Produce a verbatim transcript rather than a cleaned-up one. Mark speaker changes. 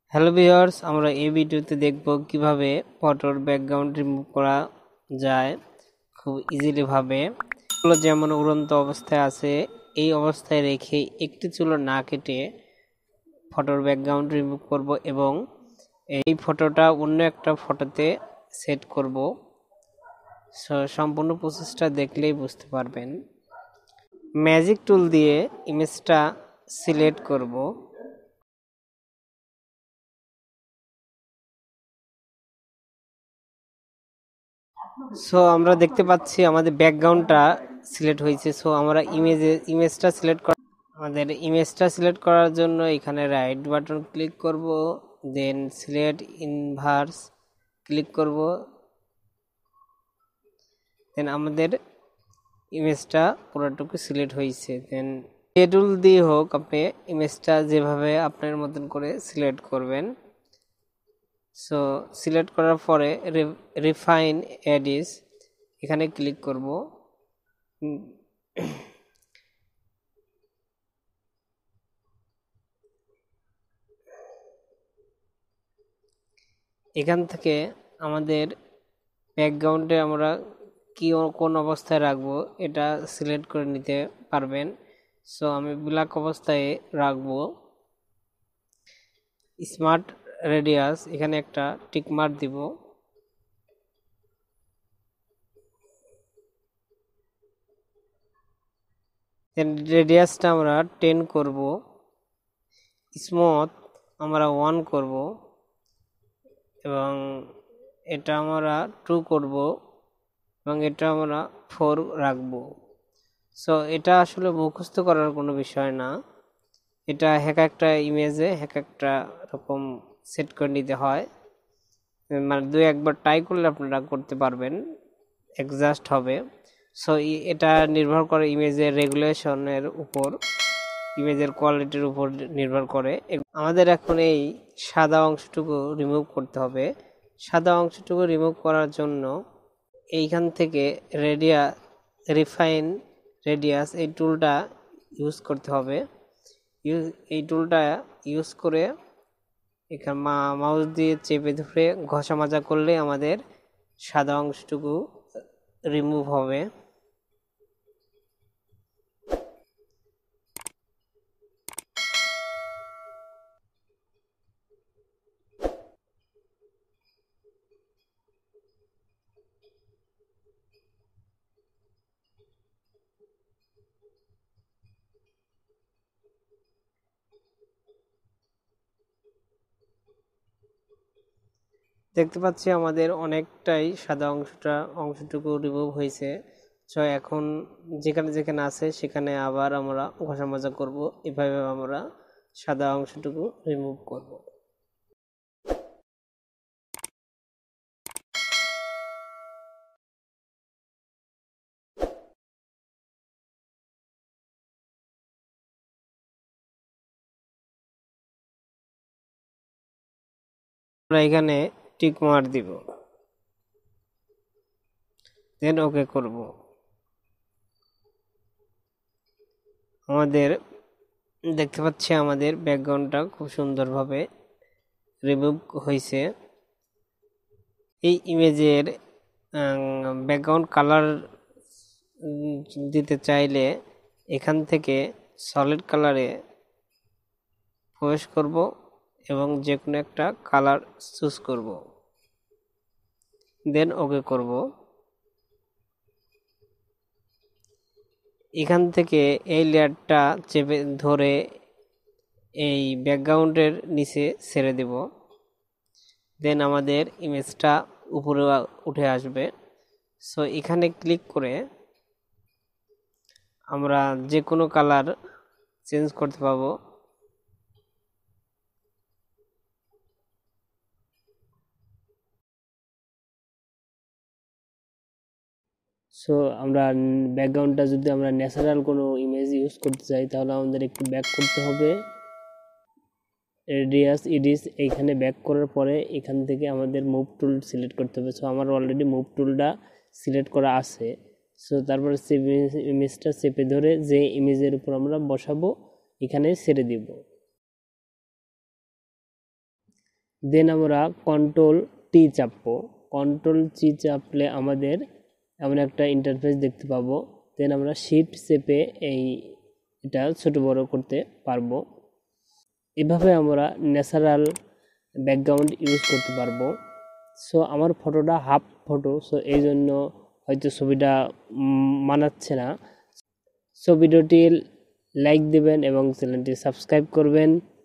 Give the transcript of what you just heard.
Speaker 1: Hello viewers, আমরা এই ভিডিওতে দেখব কিভাবে ফটোর ব্যাকগ্রাউন্ড রিমুভ করা যায় খুব ইজিলি ভাবে। চুলো যেমন উড়ন্ত অবস্থায় আছে এই অবস্থায় রেখে একটি চুলো না কেটে ফটোর ব্যাকগ্রাউন্ড রিমুভ করব এবং এই ফটোটা অন্য একটা ফটোতে সেট করব। সম্পূর্ণ প্রসেসটা দেখলেই বুঝতে পারবেন। ম্যাজিক টুল দিয়ে ইমেজটা সিলেক্ট করব। সো আমরা দেখতে পাচ্ছি আমাদের ব্যাকগ্রাউন্ডটা সিলেক্ট হয়েছে। সো আমরা ইমেজে ইমেজটা সিলেক্ট করা আমাদের ইমেজটা সিলেক্ট করার জন্য এখানে রাইট বাটন ক্লিক করব, দেন সিলেক্ট ইনভার্স ক্লিক করব, দেন আমাদের ইমেজটা পুরোটুকু সিলেক্ট হয়েছে। দেন যে টুল দিয়ে হোক আপনি ইমেজটা যেভাবে আপনার মতন করে সিলেক্ট করবেন। সো সিলেক্ট করার পরে রিফাইন এডিস এখানে ক্লিক করব। এখান থেকে আমাদের ব্যাকগ্রাউন্ডে আমরা কি কোন অবস্থায় রাখবো এটা সিলেক্ট করে নিতে পারবেন। সো আমি ব্ল্যাক অবস্থায় রাখবো। স্মার্ট রেডিয়াস এখানে একটা টিক মার্ক দিব। দেন রেডিয়াসটা আমরা টেন করব, স্মুথ আমরা ওয়ান করব এবং এটা আমরা টু করব এবং এটা আমরা ফোর রাখবো। সো এটা আসলে মুখস্থ করার কোনো বিষয় না, এটা এক একটা ইমেজে এক একটা রকম সেট করে নিতে হয়। মানে দুই একবার ট্রাই করলে আপনারা করতে পারবেন, অ্যাডজাস্ট হবে। সো এটা নির্ভর করে ইমেজের রেগুলেশনের উপর, ইমেজের কোয়ালিটির উপর নির্ভর করে। আমাদের এখন এই সাদা অংশটুকু রিমুভ করতে হবে। সাদা অংশটুকু রিমুভ করার জন্য এইখান থেকে রেডিয়া রিফাইন রেডিয়াস এই টুলটা ইউজ করতে হবে। এই টুলটা ইউজ করে এখানে মাউস দিয়ে চেপে ধরে ঘষা মাজা করলে আমাদের সাদা অংশটুকু রিমুভ হবে। দেখতে পাচ্ছি আমাদের অনেকটাই সাদা অংশটা অংশটুকু রিমুভ হয়েছে। সো এখন যেখানে যেখানে আছে সেখানে আবার আমরা ঘষা মাজা করব। এভাবে আমরা সাদা অংশটুকু রিমুভ করব। আমরা এখানে টিক মার্ক দিব, দেন ওকে করব। আমাদের দেখতে পাচ্ছি আমাদের ব্যাকগ্রাউন্ডটা খুব সুন্দরভাবে রিমুভ হয়েছে। এই ইমেজের ব্যাকগ্রাউন্ড কালার দিতে চাইলে এখান থেকে সলিড কালারে প্রবেশ করব এবং যে কোনো একটা কালার চুজ করব, দেন ওকে করব। এখান থেকে এই লেয়ারটা চেপে ধরে এই ব্যাকগ্রাউন্ডের নিচে ছেড়ে দেব, দেন আমাদের ইমেজটা উপরে উঠে আসবে। সো এখানে ক্লিক করে আমরা যে কোনো কালার চেঞ্জ করতে পারবো। সো আমরা ব্যাকগ্রাউন্ডটা যদি আমরা ন্যাচারাল কোনো ইমেজ ইউজ করতে চাই তাহলে আমাদের একটু ব্যাক করতে হবে। রেডিয়াস ইডিস এইখানে ব্যাক করার পরে এখান থেকে আমাদের মুভ টুল সিলেক্ট করতে হবে। সো আমার অলরেডি মুভ টুলটা সিলেক্ট করা আছে। সো তারপরে ইমেজটা চেপে ধরে যে ইমেজের উপর আমরা বসাবো এখানে ছেড়ে দিব। দেন আমরা কন্ট্রোল টি চাপবো। কন্ট্রোল টি চাপলে আমাদের এমন একটা ইন্টারফেস দেখতে পাবো। দেন আমরা শিফট চেপে এই এটা ছোট বড় করতে পারবো। এভাবে আমরা ন্যাচারাল ব্যাকগ্রাউন্ড ইউজ করতে পারবো। সো আমার ফটোটা হাফ ফটো, সো এই জন্য হয়তো ছবিটা মানাচ্ছে না। সো ভিডিওটি লাইক দিবেন এবং চ্যানেলটি সাবস্ক্রাইব করবেন।